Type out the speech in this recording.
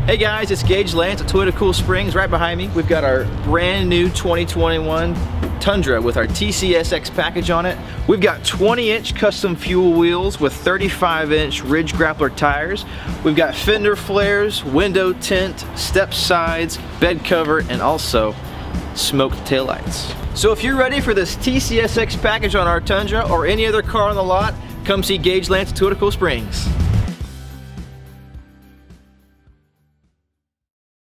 Hey guys, it's Gage Lance at Toyota Cool Springs. Right behind me, we've got our brand new 2021 Tundra with our TCS-X package on it. We've got 20-inch custom fuel wheels with 35-inch Ridge Grappler tires. We've got fender flares, window tint, step sides, bed cover, and also smoked taillights. So if you're ready for this TCS-X package on our Tundra or any other car on the lot, come see Gage Lance at Toyota Cool Springs.